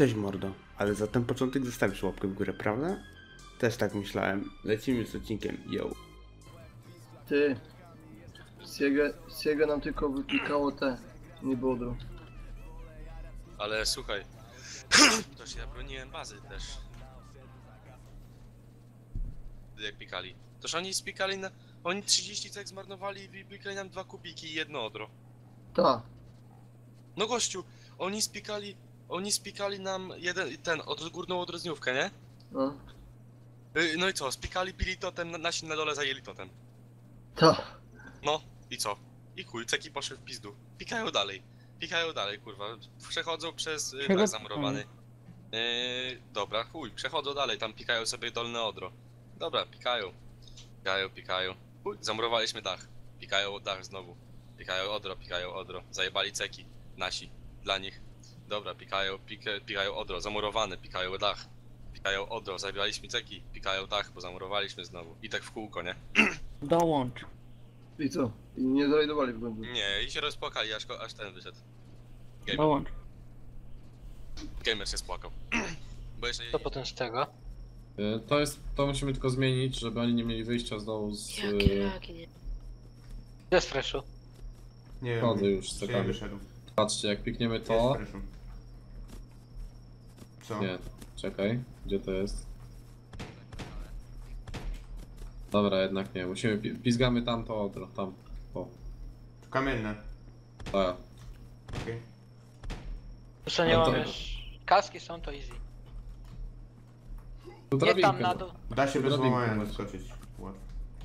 Cześć mordo, ale za ten początek zostawisz łapkę w górę, prawda? Też tak myślałem. Lecimy z odcinkiem, yo. Ty, Siega nam tylko wypikało te, nie bodro. Ale słuchaj, też ja broniłem bazy też. Jak pikali. Toż oni spikali na... Oni 30 cek zmarnowali i pikali nam 2 kubiki i jedno odro. Ta, No gościu, oni spikali nam górną odrodzeniówkę, nie? no, No i co, spikali, pili totem, nasi na dole zajęli totem. ta. No, i co? I chuj, ceki poszły w pizdu. Pikają dalej, kurwa. Przechodzą przez dach zamurowany. Dobra, chuj, przechodzą dalej, tam pikają sobie dolne odro. Dobra, pikają. Chuj, zamurowaliśmy dach. Pikają dach znowu. Pikają odro. Zajebali ceki, nasi, dla nich. Dobra, pikają odro, zamurowane, pikają dach. Pikają odro, zajebaliśmy ceki, pikają dach, bo zamurowaliśmy znowu. I tak w kółko, nie? Dołącz. I co? I nie zarajdowali w końcu. Nie, i się rozpłakali, aż ten wyszedł. Dołącz. Gamer się spłakał. Bo jeszcze Co potem z tego? To musimy tylko zmienić, żeby oni nie mieli wyjścia znowu z Jakie lagi, nie? Bez freshu. Nie wiem, wody już z czy ja cekami. wyszedł. Patrzcie, jak pikniemy Jest to... freshu. Co? Nie, czekaj, gdzie to jest? Dobra, jednak nie, musimy, pizgamy tamto odro, tam, o, Kamienne. tak. Okej. Co nie No to- mam już... Kaski są to easy. Tu Nie drabinkę, tam na dół. Da się bez Drabinkę łamania masz. zaskoczyć. Łatwo.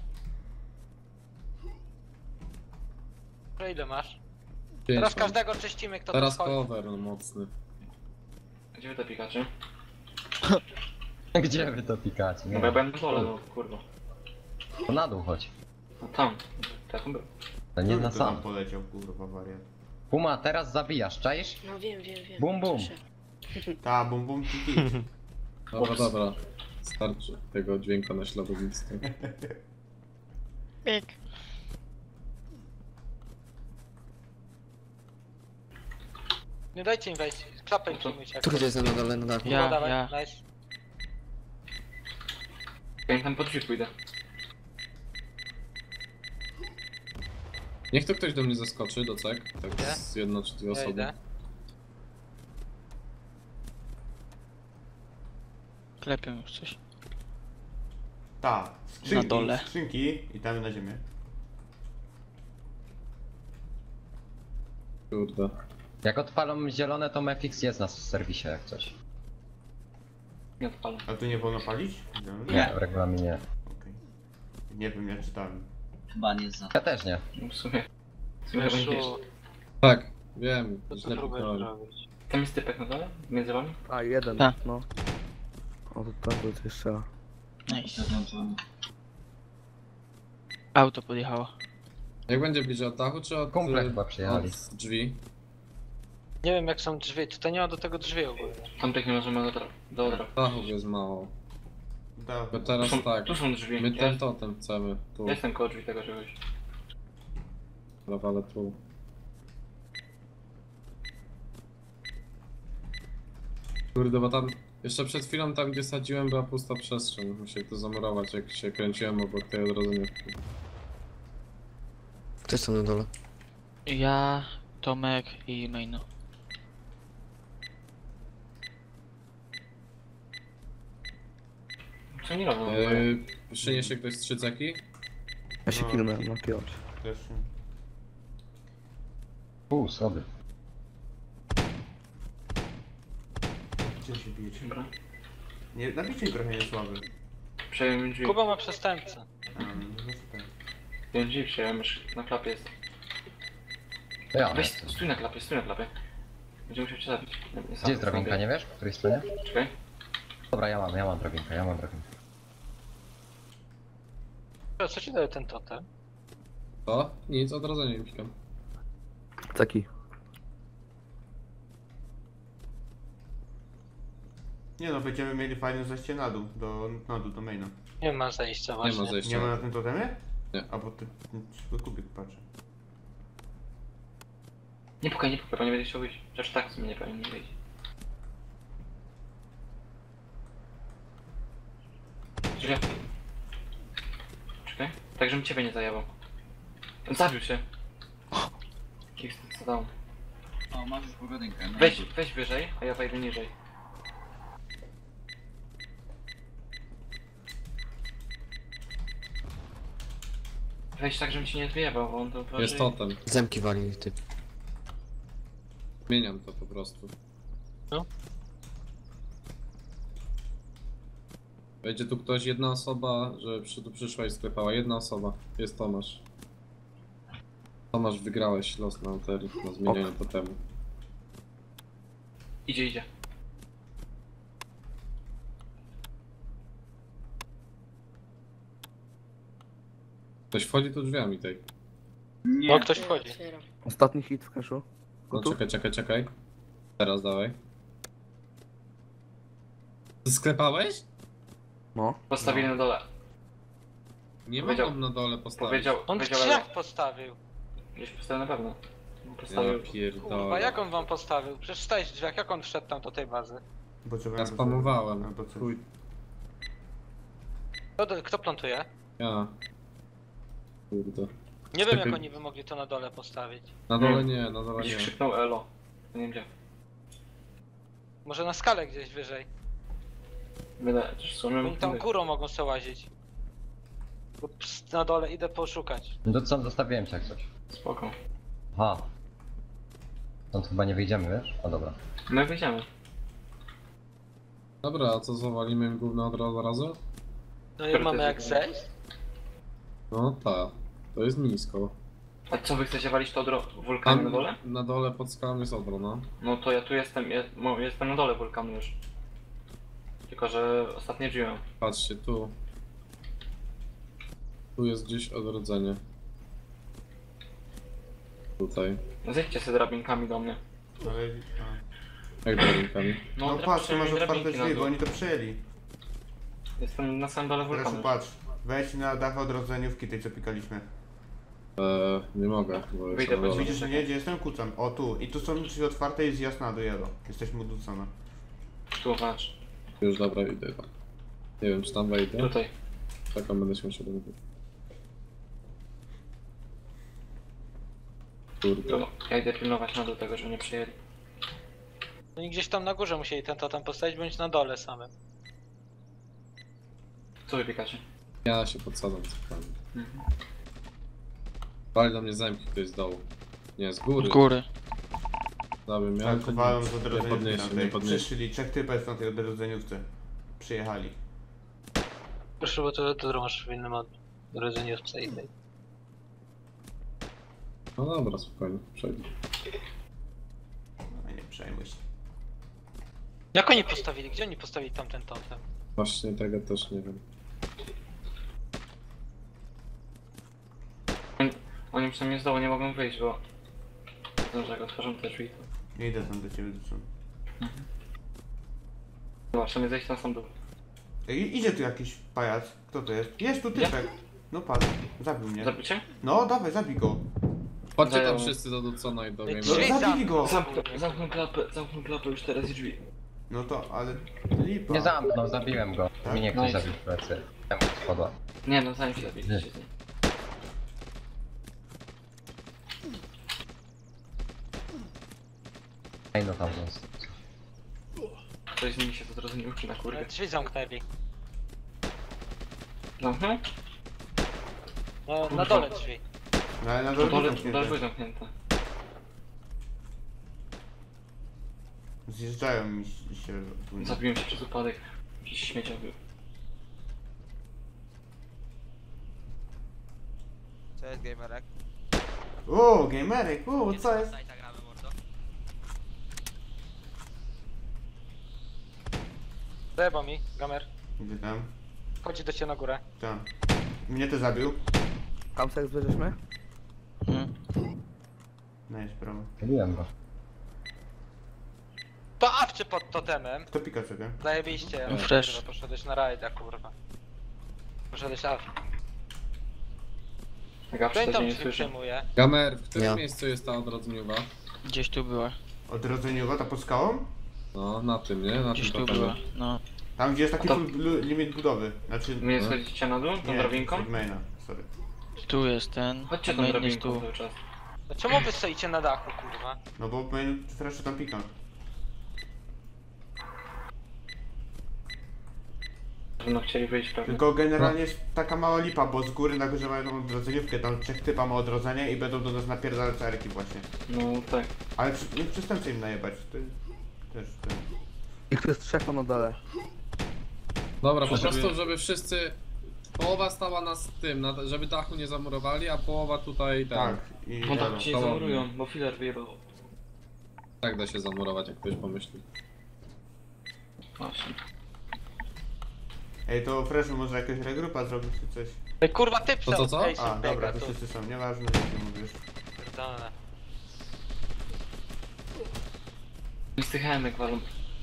To ile masz? pięć Teraz mam. każdego czyścimy, kto Teraz tu wchodzi. cover, no mocny. Gdzie wy to pikacie? Gdzie wy to pikacie? No bo ja byłem na dole, no kurwa. To na dół chodź. No tam. Tak był. To nie Kto na to tam sam. poleciał, kurwa, wariat. Puma, teraz zabijasz, czaisz? No wiem. Bum, bum. Słyszę. Ta, bum bum tiki. Dobra. Starczy tego dźwięka na śladownictwie. Pyk. Nie dajcie im wejść. Klapę im przyjmujcie. Tu jest na dole, na dachu. Ja, dawaj, ja. nice. Ja tam po drzwi pójdę. Niech to ktoś do mnie zaskoczy, do cek, tak Idę. z jedno czy dwie Ja osoby. idę. Klepią już coś. Ta, skrzynki, Na dole. skrzynki i tam na ziemię. Kurde. Jak odpalą zielone, to Mefix jest na serwisie jak coś. Nie odpalam. A tu nie wolno palić? Nie, w regulaminie. Okej. Nie wiem, ja czytałem. Chyba nie za. Ja też nie. No w sumie. W sumie będzie jeszcze. Freshu. Tak, wiem, To źle próbuję piknąłem. zrobić. Tam jest typek na dole? Między wami? A, jeden, Tak. no. O, to tam to jeszcze. Nice. Auto podjechało. Jak będzie bliżej od dachu, czy od, Kumple chyba przyjechali. od drzwi? Nie wiem jak są drzwi, tutaj nie ma do tego drzwi ogólnie. Tam tych nie możemy do odra. Dachów jest mało. Da. Bo teraz tak, Tu są drzwi. my Ja ten totem chcemy, tu, jestem koło drzwi tego czegoś. ale tu. Kurde, bo tam, jeszcze przed chwilą tam gdzie sadziłem była pusta przestrzeń, musiałem to zamurować jak się kręciłem obok tej odrodzeniówki. Kto jest tam na dole? Ja, Tomek i Maino. Co nie robią? Przyniesie ktoś 3 ceki? Ja się No. kilnę na piotr. Też. Schody. Gdzie się bijecie? Dobra. Nie, napiszcie mi trochę niesłaby. Przejąłem drzwi. Kuba ma przestępcę. A, no to tak. Przejąłem drzwi, przejąłem już na klapie jest. To ja. Weź, stój na klapie, stój na klapie. Będzie musiał cię zabić. Gdzie jest drabinka, nie wiesz? Po której stronie? Czekaj. Dobra, ja mam drabinkę. Co ci daje ten totem? To? Nic, odrodzenie pikam. Taki. Nie no, będziemy mieli fajne zejście na dół, do maina. Nie ma zejścia Nie właśnie. ma zejścia. Nie ma na tym totemie? Nie. A bo ty, kubik patrzę. Nie pukaj, bo nie będzie chciał wyjść. Chociaż tak w sumie nie powinien wyjść. Gdzie? Czekaj. Tak, żebym ciebie nie zajebał. Zabił się. Kick co dał. O, masz już pogodynkę. No. Weź wyżej, a ja wejdę niżej. Weź tak, żebym ci nie zjebał, bo on to bardziej... Jest totem. Zemki wali, typ. Zmieniam to po prostu. No. Wejdzie tu ktoś, jedna osoba, że tu przyszła i sklepała. Jedna osoba. Jest Tomasz. Tomasz, wygrałeś los na Altery, na zmienianie totemu. Idzie. Ktoś wchodzi tu drzwiami tej. Nie. No ktoś Ja wchodzi. otwieram. Ostatni hit w cashu. No czekaj. Teraz dawaj. Ty sklepałeś? No. Postawili na dole. Nie Powiedział- mogą na dole postawić. Powiedział, On w powiedział drzwiach postawił. Gdzieś postawił na pewno. Ja Postawił. Kurwa, pierdolę. jak on wam postawił? Przecież stałeś w drzwiach, jak on wszedł tam do tej bazy? Ja spamowałem. Albo coś. Chuj. Kto plantuje? Ja. Kurde. Nie wiem jak Czekaj. oni by mogli to na dole postawić. Na dole nie, na dole Gdzieś nie. krzyknął elo. Nie wiem gdzie. Może na skalę gdzieś wyżej. Wydaje, że w sumie... Oni tam górą mogą sobie łazić. Bo na dole idę poszukać. No to co, zostawiłem cię jak coś. Spoko. Aha. Stąd chyba nie wyjdziemy, wiesz? O dobra. My wyjdziemy. Dobra, a co zawalimy im gówno od razu? No i mamy jak zejść? No tak. To jest nisko. A co wy chcecie walić to od wulkanu na dole? Na dole pod skałą jest odro, no. No to ja tu jestem, jestem na dole wulkanu już. Tylko, że ostatnie drzwi mam. Patrzcie, tu. Tu jest gdzieś odrodzenie. Tutaj. Zejdźcie sobie drabinkami do mnie. Ale... Jak drabinkami. No patrz, tu masz otwarte drabinki na drzwi, bo dół. oni to przejęli. Jestem na samym dole Teraz wulkanu. patrz. Wejdź na dach odrodzeniówki tej co pikaliśmy. Nie mogę, bo jest Wyjdę, na dole. Widzisz, że nie, gdzie jestem? Kucam. O tu. I tu są drzwi otwarte i zjazd na dół jelo. Jesteśmy uducone. Tu patrz. Już dobra, idę tam. Nie wiem, czy tam wejdę. Tutaj. Taką będę się musiał robić. Kurde. No, ja idę pilnować na dół tego, żeby nie przyjęli. No i gdzieś tam na górze musieli ten totem postawić, bądź na dole samym. Co wypiekacie? Ja się podsadzam spokojnie. Mhm. Wali do mnie zamki ktoś z dołu. Nie, z góry. Z góry. Dobra, miałem Tak, walą z nie odrodzeniówki podniesie, na nie tej. podniesie. Przyszli, 3 typy jest na tej odrodzeniówce. Przyjechali. Proszę, bo to masz w innym odrodzeniówce innej. No dobra, spokojnie, przejdę. No nie przejmuj się. Jak oni postawili? Gdzie oni postawili tamten totem? Właśnie tego też nie wiem. Oni przynajmniej z dołu nie mogą wyjść, bo... Dobrze, jak otworzą te drzwi, to... Nie idę tam do ciebie, Ducon. Zobacz, to mnie zejść na sam dół. Ej, idzie tu jakiś pajac. Kto to jest? Jest tu typek. No padł. Zabił mnie. Zabicie? No dawaj, zabij go. Chodźcie tam Dają. wszyscy do Ducona i do Game Drzwi No, zabili zamknął. go. Zamknął klapę już teraz i drzwi. No to, ale lipa. Nie zamknął, zabiłem go. Tak? Mnie ktoś Nice. zabił w plecy. Temu spadła. Nie no, zanim się zabiliście. Ej no tam został. Ktoś z nimi się to zrozumiewczy na kurkę. Drzwi zamknęli. Zamknął? No, na dole drzwi. No ale na No dole dole zamknięte. były zamknięte. Zjeżdżają mi się. Zabiłem się przez upadek. Jakiś śmieciowy. Co jest gamerek? O, gamerek, co jest? Zajebał mi, gamer. Gdzie tam? Chodzi do ciebie na górę. Tam. Mnie to zabił. Kamsek zbierzesz mnie? Mhm. Nice, prawo. Zabiłem go. To awczy pod totemem. Kto pika sobie? Zajebiście. No fresh. Kurwa, poszedłeś na rajda, kurwa. Poszedłeś awczy. Jak ja Kto im wtedy tam nie drzwi słyszę. przejmuje? Gamer, w którym Ja. miejscu jest ta odrodzeniowa? Gdzieś tu była. Odrodzeniowa, ta pod skałą? No, na tym, nie? Na Gdzieś tym tu totemie. była. No. Tam gdzie jest taki A to- full limit budowy. Znaczy... My nie schodzicie na dół, tą nie, drabinką? od maina, sorry. Tu jest ten. Chodźcie tą main jest drabinką tu. cały czas. No czemu wy stoicie na dachu, kurwa? No bo main Freshu tam pika. Będą chcieli wyjść pewnie. Tylko generalnie jest taka mała lipa, bo z góry na górze mają tą odrodzeniówkę, tam 3 typa ma odrodzenie i będą do nas napierdalać arki właśnie. No tak. Ale nie przestępcy im najebać, to też ten... Ich tu jest 3 na dole. Dobra, po Żeby- prostu, żeby wszyscy... Połowa stała na tym, żeby dachu nie zamurowali, a połowa tutaj Tak, i No tak, ci nie to zamurują, bo filar wyjebał. Tak da się zamurować, jak ktoś pomyśli. Właśnie. Ej, to Freshu może jakaś regrupa zrobić czy coś? Ej, kurwa, typ To co, co? Ej, A, dobra, biega to tu. wszyscy są, nieważne, jak ty mówisz. Pierdolę. I z tych hemek walą.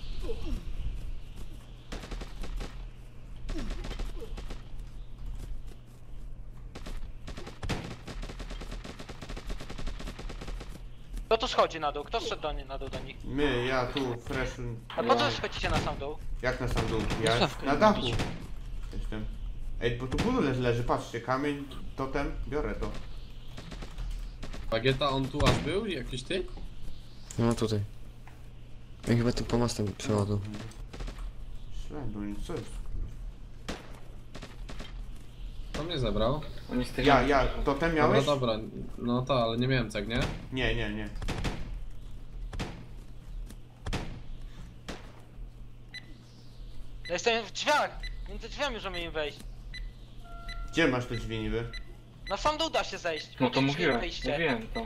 Kto tu schodzi na dół? Kto szedł na dół do nich? My, ja tu, Freshu... A po co schodzicie na sam dół? Jak na sam dół? Ja Stawkę na dachu robić. jestem. Ej, bo tu budulec leży, patrzcie, kamień, totem, biorę to. Bagieta, on tu aż był? Jakiś ty? No tutaj. Ja chyba tu po mostem przechodzą. Szlędu, co jest? To mnie zebrał. Oni z tych Ja, totem Dobra, miałeś? dobra. No to, ale nie miałem ceg, nie? Nie. Ja jestem w drzwiach! Między drzwiami możemy im wejść. Gdzie masz te drzwi niby? Na sam dół da się zejść. No to Drzwi mówiłem, wyjście. mówiłem to.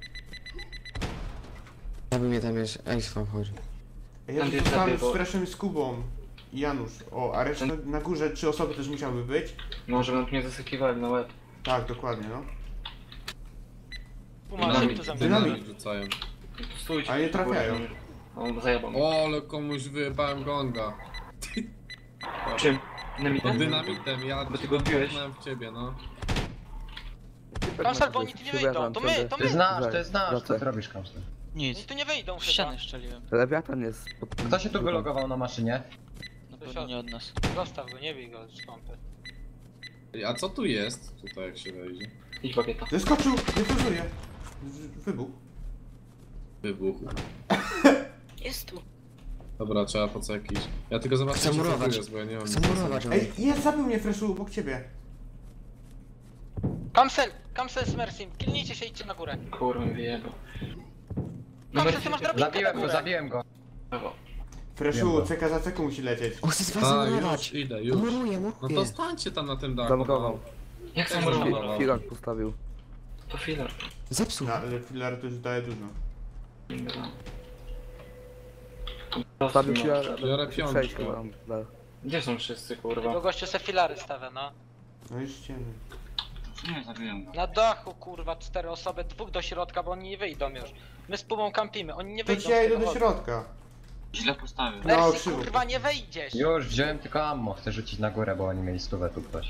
Ja bym mnie tam jest Ace wam chodzi. Ej, ja Tam tu jest zostałem lepiej, z bo- Freshem i z Kubą. I Janusz. O, a reszta na górze 3 osoby też musiały być? No, żeby nam tu nie zasykiwali na łeb. Tak, dokładnie, no. Puma, Dynamit. tu za mną. Dynamit. rzucają. Stójcie. Ale nie kurwa, trafiają. On zajebał mnie. O, ale komuś wyjebałem gonga. Czym? No Dynamitem? dynamitem, ja Bo ty go odbiłeś? w ciebie, no. Kamsel, bo oni tu nie wyjdą. To my, to my. Ty znasz, co ty robisz, Kamsel? Oni Nic. tu nie wyjdą W chyba. ścianę szczeliłem. Lewiatan jest pod... Kto się tu wylogował na maszynie? Na pewno nie od nas. Zostaw go, nie bij go z pompy. A co tu jest? Tutaj jak się wejdzie. Idź bagieta. Zeskoczył, defuzuje. Wybuch. Wybuch. Jest tu. Dobra, trzeba pocekić. Ja tylko zobaczę, Chcę czy murować. tu jest, bo ja nie mam Chcę nic. murować, Ej, jest, zabił mnie Freshu obok ciebie. Kamsel z Mersim, kilnijcie się, idźcie na górę. Kurwa, wyjebał. Kamsel, ty masz drabinkę na górę. Zabiłem go. Brawo. Freshu, ceka za ceką musi lecieć. O, chcę z was A, zamurować. już idę, już. Muruję, No muruję. to stańcie tam na tym dachu. Zamurował. Jak Jak zamurował? zamurował? Filar postawił. To filar. Zepsuł. No, ale filar to już daje dużo. Nie wiadomo. Postawił filar. Biorę piątkę. Przejść chyba tam, da. Gdzie są wszyscy, Bo kurwa? gościu se filary stawia, no. No już ciemno. Nie, zabiłem go. Na dachu, kurwa, 4 osoby, 2 do środka, bo oni nie wyjdą już. My z Pumą kampimy, oni nie To wyjdą. ci ja z idę tego do chodu. środka. Źle postawił. No, Mercy, krzywo. kurwa, nie wejdziesz. Już wziąłem tylko ammo, chcę rzucić na górę, bo oni mieli stówę tu ktoś.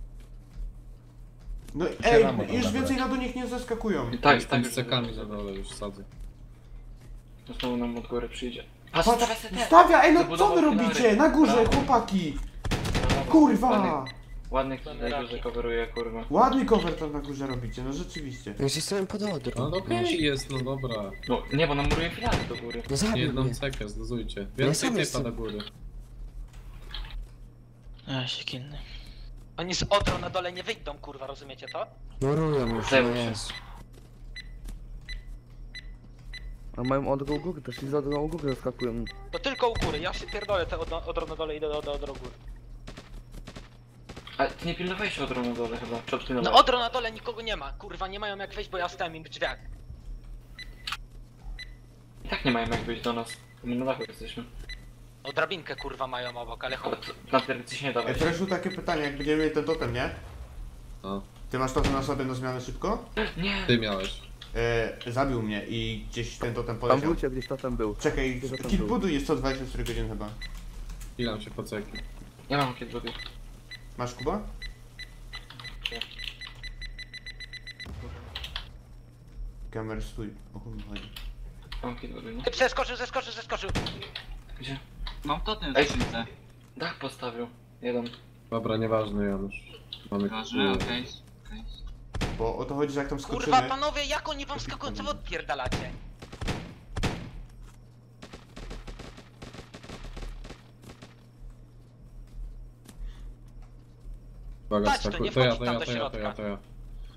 No Siadamy ej, tam już na więcej górę. na do nich nie zaskakują. I tak, Jestem tak. z cekami na dole, już sadzę. Znowu nam od góry przyjdzie. Patrz, stawia, ej no co Zabudował wy robicie? filary. Na górze, Brawo. chłopaki! Ładny, Kurwa! ładny ktoś na górze coveruje, kurwa. Ładny cover tam na górze robicie, no rzeczywiście. Już jestem pod odrą. No to okej jest, no dobra. No, nie, bo nam muruje filary do góry. No zabił Jedną mnie. cekę, zluzujcie. Ja Więcej sam typa jestem. do góry. A, się kilny. Oni z Odro na dole nie wyjdą, kurwa, rozumiecie to? Murują już, no Zepsuł się. jest. A mają odrą góry, też i z odrą góry zaskakują. To tylko u góry, ja się pierdolę te Odro na dole, idę do Odro góry. Ale ty nie pilnowałeś od na dole chyba, czy No odpilnowałeś? Odro na dole nikogo nie ma, kurwa, nie mają jak wejść, bo ja stałem im w drzwiach. I tak nie mają jak wyjść do nas. My na dachu jesteśmy. No drabinkę, kurwa, mają obok, ale Ale chuj. na pierdolce się nie da Ej, wejść. Freshu, takie pytanie, jak będziemy mieli ten totem, nie? No. Ty masz totem na sobie na zmianę szybko? Nie! Ty miałeś. Zabił mnie i gdzieś ten totem Tam poleciał. wrócie gdzieś totem był. Czekaj, Gdzie totem kill był? budu jest co 24 godzin chyba. Ilam się po ceki. Ja mam kiedy drugi. Masz Kuba? Nie. Kamer stój, o chuj mi chodzi. Mam kiedy drugi, nie? Zeskoczył. Gdzie? Mam totem w Ej. skrzynce. Dach postawił. Jeden. Dobra, nieważne Janusz. Mamy Ważne, okej. Bo o to chodzi, że jak tam skoczymy... Kurwa panowie, jak oni wam skakują, co wy odpierdalacie? Uwaga, Patrz, to skakuj. nie To ja, wchodzi to tam ja, do to ja, to środka. ja, to ja.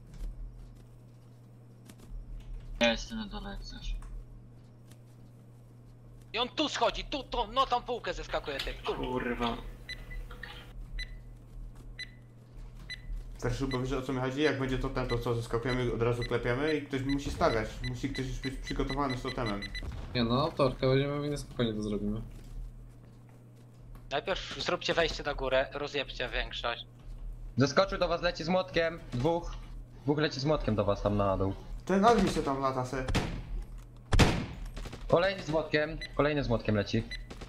Ja jestem na dole jak coś. I on tu schodzi, tu, no tam półkę zeskakuje ty. Tu. Kurwa. Ferszu, bo wiesz o co mi chodzi? Jak będzie totem, to co, zeskakujemy, od razu klepiemy i ktoś musi stawiać. Musi ktoś już być przygotowany z totemem. Nie no, autorkę będziemy mieli spokojnie to zrobimy. Najpierw zróbcie wejście na górę, rozjebcie większość. Zeskoczył do was, leci z młotkiem. Dwóch leci z młotkiem do was tam na dół. Ten admin się tam lata se. Kolejny z młotkiem leci.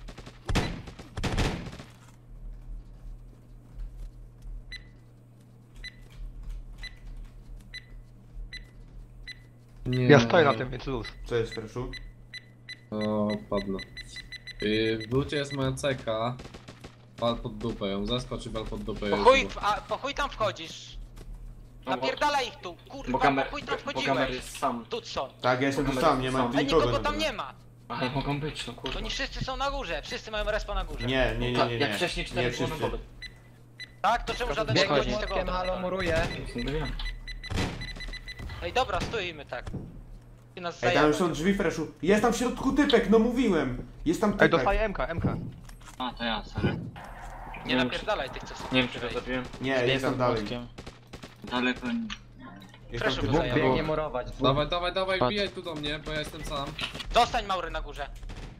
Nie. Ja stoję na tym, więc luz. Co jest, Ferszu? O, padnę. W lucie jest moja ceka. Bal pod dupę ją, zeskocz i bal pod dupę. Po chuj tam wchodzisz. Napierdala ich tu, Bo kurwa, kamer, po chuj tam bo kamer wchodziłeś. jest sam. Tucson. Tak, ja jestem tu Kamery sam, nie ma są. tu A nikogo. nikogo na tam dole. nie ma. Ale mogą być, no kurwa. To nie wszyscy są na górze, wszyscy mają respa na górze. Nie, nie, nie, nie, nie. Jak wcześniej Nie 4 było na wszyscy. dole. Tak, to czemu żaden nie Biegnie z wchodzi z tego młotkiem, halo, auta? muruje. Nie wiem. Ej, dobra, stoimy tak. I nas Ej, tam już zajebać. są drzwi, Ferszu. Jest tam w środku typek, no mówiłem. Jest tam Ej, typek. dostaję MK. A, to ja, sorry. Nie napierdalaj tych, co są. Nie wiem czy to zabiłem. Nie, jest Biegam tam dalej. młotkiem. Daleko nie. Jest tam Proszę typek. go Dwóch biegnie murować. Dawaj, dawaj, dawaj, Padł. wbijaj tu do mnie, bo ja jestem sam. Dostań Maury na górze.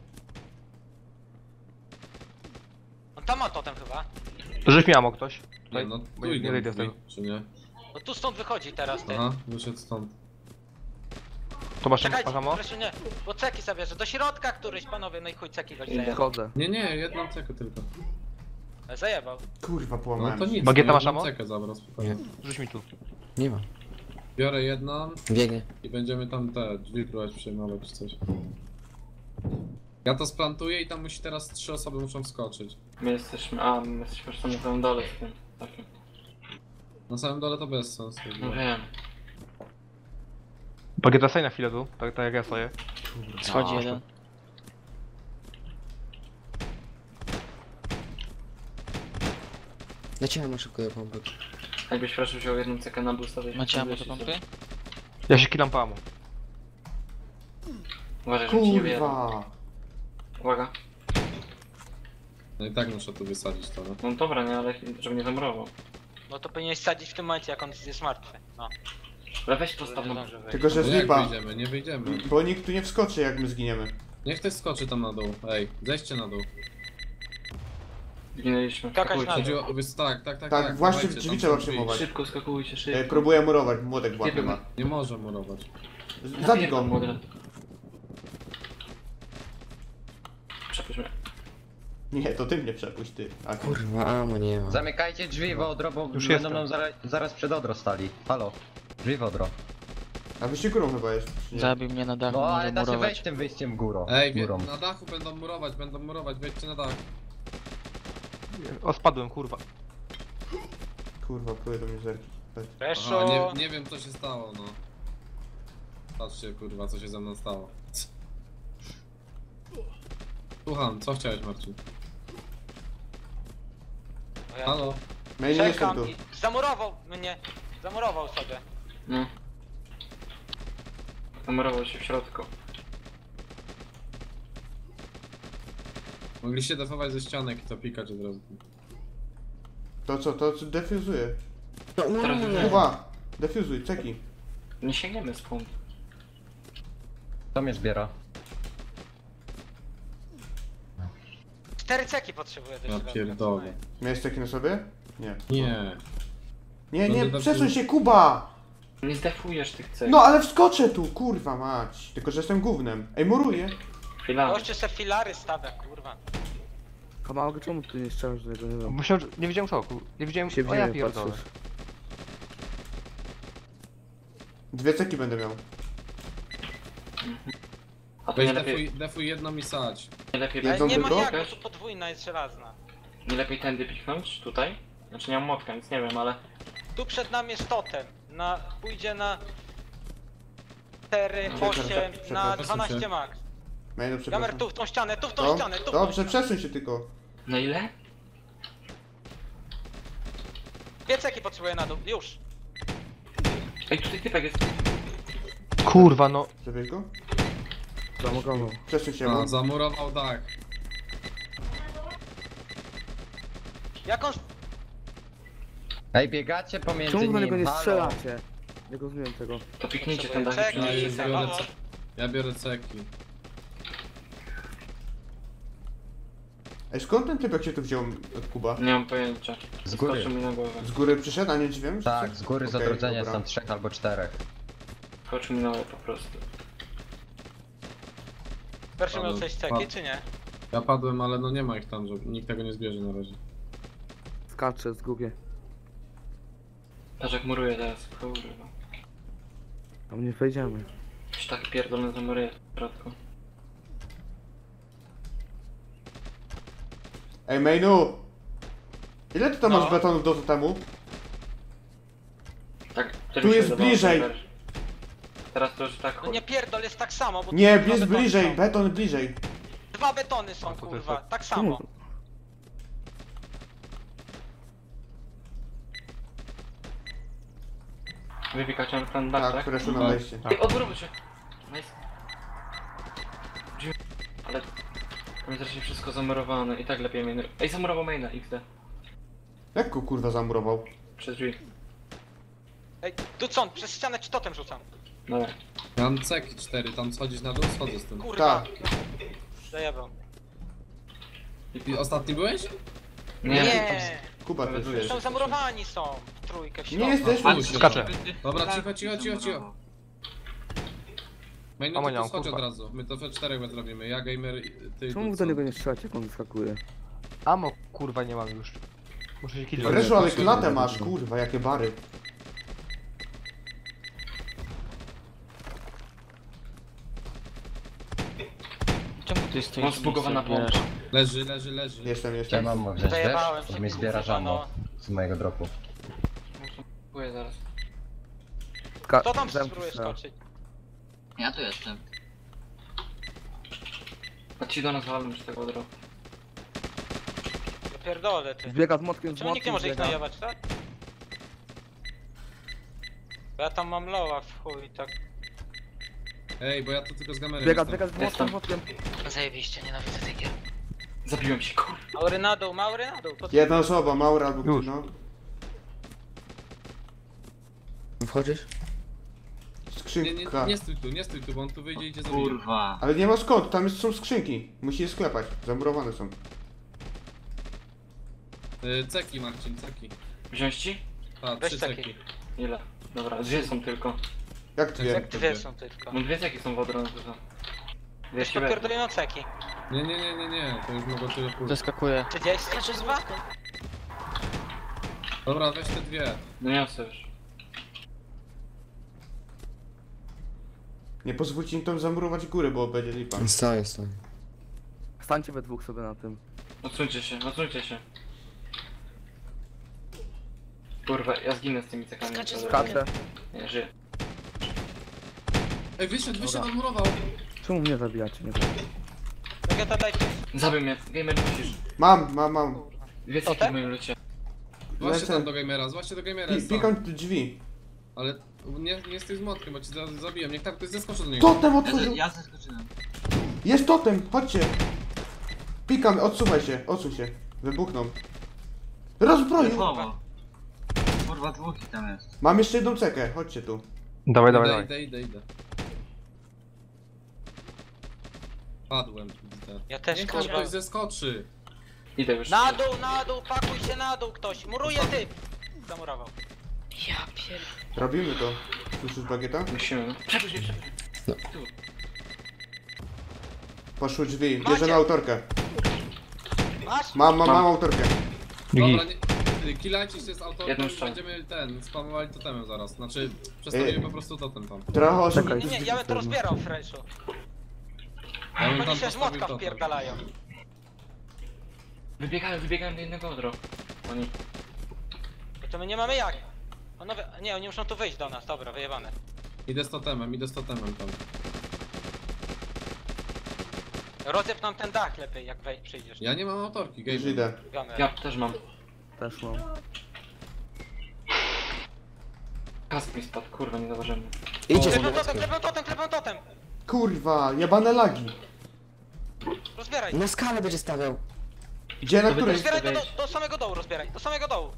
On tam ma totem chyba. Rzuć mi ammo ktoś. Nie no, bo tu nie idą wyjdę z drzwi, tego. czy nie? No tu stąd wychodzi teraz ty. Aha, wyszedł stąd. To masz Czekajcie, ammo? proszę nie. Bo ceki zabierze. Do środka któryś, panowie, no i chuj ceki goś Idę. zajebał. Chodzę. Nie, nie, jedną cekę tylko. Zajebał. Kurwa, No połamałem to się. nic, Bagieta no, masz jedną ammo? cekę zabrał, spokojnie. Rzuć mi tu. Nie ma. Biorę jedną Biegnie. i będziemy tam te drzwi próbować przejmować czy coś. Ja to splantuję i tam musi teraz 3 osoby muszą wskoczyć. My jesteśmy już tam na samym dole z tym. Takim. Na samym dole to bez sensu. No wiem. Bagieta stoi na chwilę tu, tak jak ja stoję. Schodzi jeden. Leciałem szybko do pompy. Jakbyś proszę wziął jedną cekę na boosta, to Macie ammo do pompy? Ja się kilam po ammo. Uważaj, żeby ci nie wyjadł. Kurwa. Uwaga. No i tak muszę tu wysadzić to, no. No dobra, nie, ale żeby nie zamurował. No to powinieneś sadzić w tym momencie, jak on jest martwy. No. Ale weź postaw na Dobrze wejść. Tylko, że No jak zlipa. wyjdziemy? Nie wyjdziemy. Bo nikt tu nie wskoczy, jak my zginiemy. Niech ktoś skoczy tam na dół. Ej, zejdźcie na dół. Zginęliśmy. Skakać na dół. Chodziło, tak, Tak, właśnie dawajcie, drzwi tam trzeba są drzwi. przejmować. Szybko skakujcie, szybko. Próbuję murować, młodek w łapie Kiedy ma. Nie może murować. Zabij go. Młody. Przepuść mnie. Nie, to ty mnie przepuść, ty. A Kurwa, amo nie ma. Zamykajcie drzwi wodro, bo Już będą jestem. nam zaraz przed odro stali. Halo. Drzwi wodro. A wyście górą chyba jest. czy nie? Zabił mnie na dachu, No może ale da się murować. wejść tym wyjściem górą. Ej, górą. na dachu będą murować, wejdźcie na dach. O, spadłem, kurwa. Kurwa, próbuję do mnie zerki. Reszu. Aha, nie wiem co się stało, no. Patrzcie kurwa, co się ze mną stało. Słucham, co chciałeś Marcin? Halo? No ja nie jestem Czekam tu. i zamurował mnie. Zamurował sobie. No. Zamurował się w środku. Mogliście defować ze ścianek i to pikać od razu. To co, to co defuzuje? Teraz Kuba, defuzuj, ceki. nie sięgniemy z punkt. Kto mnie zbiera? 4 ceki potrzebuję do Ja środka. pierdolę. Miałeś ceki na sobie? Nie. Nie. Nie, No nie, to przesuń się, Kuba! Nie zdefujesz tych cech. No ale wskoczę tu, kurwa mać. Tylko, że jestem gównem. Ej, muruję. Chwila. Gościu se filary stawia, kurwa. Kamałek, czemu ty nie strzelasz do tego? Myślałem, że nie widziałem szoku. Nie widziałem, o ja pierdolę. 2 ceki będę miał. A to Weź nie lepiej, defuj jedną i sadź. nie lepiej Ale Jedzą nie ma tylko? jak, bo tu podwójna jest żelazna. Nie lepiej tędy piknąć? Tutaj? Znaczy nie mam młotka, nic nie wiem, ale... Tu przed nami jest totem. Pójdzie na 4, 8, na 12 max. Mejno, Gamer przepraszam. tu w tą ścianę, tu w tą No, ścianę, tu w tą dobrze, ścianę. przesuń się tylko. Na ile? 2 ceki potrzebuję na dół, już. Ej, tutaj typek jest. Kurwa no. Zabierz go? Zamogował. Przesuń się, A, bo... zamurował dach. Jakąś... Ej, biegacie pomiędzy Czemu na niego nim, nie halo. strzelacie? Nie rozumiem tego. To piknijcie ten dach. Czekaj. Ja już biorę Halo? Ja biorę ceki. Ej, skąd ten typek się tu wziął od Kuba? Nie mam pojęcia. Z góry. Skoczył mi na głowę. Z góry przyszedł, a nie drzwiem? czy Tak, co? z góry z Okej, odrodzenia dobra. są 3 albo 4. Skoczył mi na łeb po prostu. Pierwszy miał Padł, 6 ceki, padł. czy nie? Ja padłem, ale no nie ma ich tam, żeby nikt tego nie zbierze na razie. Skaczę, zgubię. Patrz jak muruje teraz, kurwa. Tam nie wejdziemy. Już tak pierdolony zamuruje w środku. Ej, Mejnu! Ile ty tam No. masz betonów do totemu? Tak, Tu jest bliżej. Teraz to już tak. No nie pierdol, jest tak samo, bo... Nie, tu dwa jest betony bliżej, są. beton bliżej. 2 betony są, to kurwa, jest- tak samo. Wypikać mam ten dach, Tak, tak? które są na Tak. wejście. Ej, odwróć się! Nice. Ale... Tam jest raczej wszystko zamurowane i tak lepiej main... Ej, zamurował maina, XD. Jak go kurwa zamurował? Przez drzwi. Ej, tu co, przez ścianę ci totem rzucam. Dobra. Ja mam ceki 4, tam schodzić na dół, schodzę z tym. Kurwa. Tak. Zajebał. I ostatni byłeś? Nie! Kuba też jest. Są zamurowani są w trójkę w Nie środku. jesteśmy. Skaczę. Dobra, cicho. Main, no Mamo, nie to mam, schodź od kurwa. razu. My to we 4 zrobimy. Ja, gamer, ty Czemu wy do niego nie strzelacie, jak on wyskakuje? Amo kurwa nie mam już. Muszę się kilka. Reszu, ale klatę masz, kurwa, jakie bary. Czemu ty jesteś? Mam zbugowana pompa. Leży. Jestem. Ja mam wziąć też, Zajebałem bo się, mi zbiera kurwa, żamo no. z mojego dropu. Dziękuję zaraz. Kto tam Zamknij spróbuje strzał. skoczyć? Ja tu jestem. A ci do nas walą z tego dropu. Ja pierdolę ty. Zbiega z młotkiem, Czemu nikt nie może ich najebać, tak? Bo ja tam mam loła w chuj, tak. Ej, bo ja to tylko z gamerem Zbiega jestem. z młotkiem, z młotkiem. Zajebiście, nienawidzę tej gier. Zabiłem się, kurwa. Maury na dół, Jedna osoba, Maura albo Już. ty, no. Wchodzisz? Skrzynka. Nie stój tu, bo on tu wyjdzie i idzie zabije. Kurwa. Ale nie ma skąd, tam są skrzynki. Musi je sklepać, zamurowane są. Ceki, Marcin, ceki. Wziąć ci? A, Weź 3 ceki. ceki. Ile? Dobra, 2 są tylko. Jak dwie? Jak 2 są tylko. No 2 ceki są wodrone dużo. Weź to pierdolę ceki. Nie, to już mogło tyle pójść. Zaskakuje. 32? Dobra, weź te 2. No niosę już. Nie pozwólcie im tam zamurować góry, bo będzie lipa. Stoi. Stańcie we dwóch sobie na tym. Odsuńcie się. Kurwa, ja zginę z tymi cekami. Skaczę z Dobra. Skaczę. Nie, żyję. Ej, wyszedł, zamurował. Czemu mnie zabijacie? Nie wiem. Vegeta dajcie. Zabił mnie, gamer musisz. Mam. 2 ceki tak? w moim lucie. Złaście Lecę. tam do gamera, jest tam. Pikam te drzwi. Ale nie stój z młotkiem, bo ci zabiłem. Niech tak ktoś zeskoczy do niego. Totem otworzył! Ja zeskoczyłem. Jest totem, chodźcie! Pikam, odsuń się. Wybuchną. Rozbroił! Słowo. Kurwa, dwóch ich tam jest. Mam jeszcze jedną cekę, chodźcie tu. Dawaj. Idę. Padłem. Widzę. Ja też Niech tam kurwa. ktoś zeskoczy. Idę już. Na dół, pakuj się na dół ktoś. Muruje ty! Zamurował. Ja pier... Robimy to. Słyszysz bagieta? Musimy. Przepuść mnie. Poszły drzwi, Macie. bierzemy autorkę. Masz? Mam autorkę. Dobra, kilajcie się z autorem Jedną i strzał. będziemy spamowali totemem zaraz. Znaczy, przestawimy po prostu totem tam. Trochę osób. Czekaj. Nie, ja bym to rozbierał w Freshu. Ja bym Oni tam się z postawił młotka totem. wpierdalają. Wybiegają do jednego odro. Oni. To my nie mamy jak. Panowie, nie, oni muszą tu wyjść do nas, dobra, wyjebane. Idę z totemem tam. Rozjeb nam ten dach lepiej, jak przyjdziesz. Ja nie mam autorki, Już Gabe. idę. Biegamy. Ja też mam. Też mam. Kask mi spadł, kurwa, nie zauważyłem. Idzie Klepę totem! Kurwa, jebane lagi. Rozbieraj! Na skalę będzie stawiał. Gdzie, na której? Rozbieraj do samego dołu, rozbieraj, do samego dołu!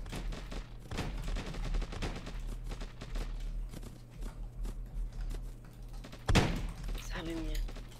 Zabił mnie.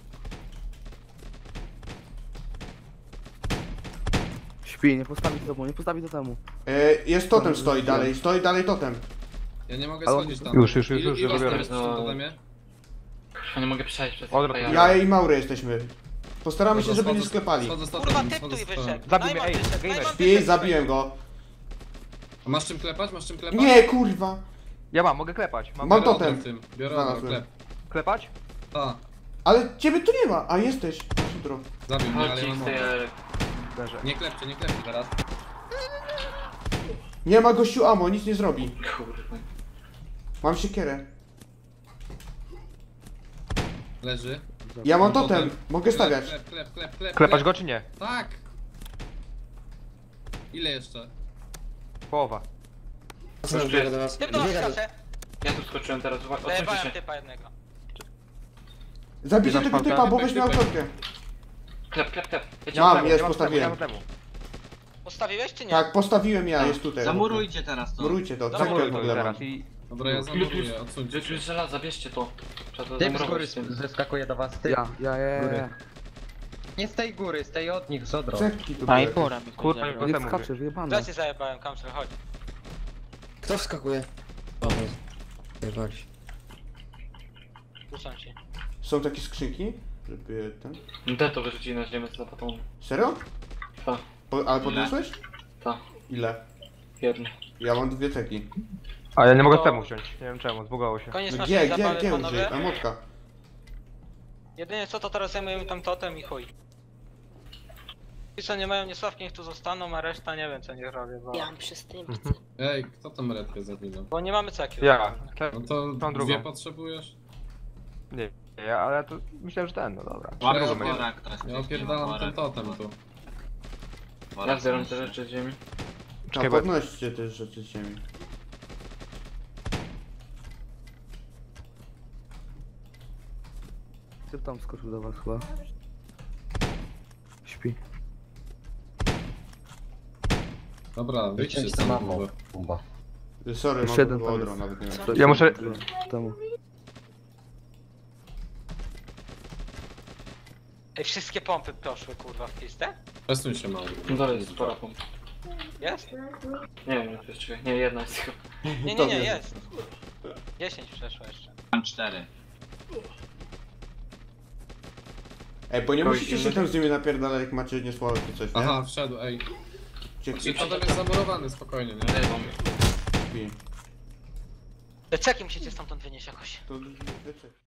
Śpi, nie postawi do temu. Jest totem, stoi dalej totem. Ja nie mogę Ale schodzić tam. Już, Ile robię. jest przy tym totemie? Kurwa, nie mogę przejść przez Odwrót. ten Ja i Maury jesteśmy. Postaramy się, żeby nie sklepali. Schodzę z Kurwa, totemem, typ schodzę tu i z totemem. wyszedł! Zabij mnie, Najman ej, wyszedł, gamer. Najman Śpi, wyszedł. zabiłem go. A masz czym klepać? Nie, kurwa. Ja mogę klepać. Mam Biorę totem. odro tym, biorę Znalazłem. klep. Klepać? A, Ale ciebie tu nie ma, a jesteś. Jutro. zabił mnie, ale Chodźcie ja z mam tej odro. Ery. Leżę. Nie klepcie teraz. Nie ma gościu ammo, nic nie zrobi. Kurwa. Mam siekierę. Leży. Ja mam totem, mogę stawiać. Klep. Klepać go czy nie? Tak! Ile jeszcze? Połowa. Co biega do nas? Typ do nas Biega do... kasę! Ja tu skoczyłem teraz, odsuńcie Zajebałem się. typa jednego. Zabijcie Ty tego masz typa, palkę? bo weźmie autorkę. Klep. Ja cię Mam, mam. jest, postawiłem. Postawiłeś czy nie? Tak, postawiłem ja, jest tutaj. Zamurujcie teraz to. Murujcie to, Zamuruj cegłę to w ogóle mam. Teraz i... Dobra, ja zamuruję, odsuńcie Tu się. jest żelaza, bierzcie to. Trzeba to Typ z góry zamurować tym. zeskakuje do was, ty. Ja. Nie z tej góry, z tej od nich, z odro. Cegki tu A i były. pora mi Kurwa, powiedział. mi Nie potem mówię. wskacze, wyjebane. Zaraz się zajebałem, Kamsel, chodź. Kto wskakuje? Jebali się. Tu są ci. Są takie skrzynki, żeby ten... D to wyrzucili na ziemię za patą. Serio? Tak. Ale podniosłeś? Tak. Ile? Jedno. Ja mam 2 ceki. A ja nie mogę temu wziąć. Nie wiem czemu, zbugało się. Koniec No naszej gdzie zabawy, użyj? panowie. A motka. Jedynie co to teraz zajmujemy tam totem i chuj. Ci co nie mają niesławki niech tu zostaną, a reszta nie wiem co niech robię, bo... Ja mam przystępcę. Ej, kto tam redkę zawinął? Bo nie mamy ceki. Ja. No to Tą drugą. dwie potrzebujesz? Nie, ale to myślałem, że ten, no dobra. Łapę Ja Drugą worek, teraz Ja opierdalam ten totem tu. Ja zbieram te rzeczy z ziemi. A Czekaj, bo- podnoście też rzeczy z ziemi. Ty tam skoczył do was chyba. Śpi. Dobra, wyjdźcie Wyciąć stąd. mamą. kurwa. Bomba. Sorry, Jeszcze mam jeden tu tam odro jest. nawet nie wiem. Coś Ja muszę- Temu. Ej, wszystkie pompy poszły kurwa w pistę? Przesuń się mały. No dalej jest spora pompa. Jest? Nie wiem, jak to jest czekaj. Nie, jedna jest tylko. Nie, jest. 10 przeszło jeszcze. Mam 4. Ej, bo nie Kogoś musicie się innego? tam z nimi napierdalać jak macie niesławe czy coś, nie? Aha, wszedł, ej. Gdzie Czyli totem jest zamurowany, spokojnie, nie? Nie, mam. śpi? Te ceki musicie stamtąd wynieść jakoś. To wiecie.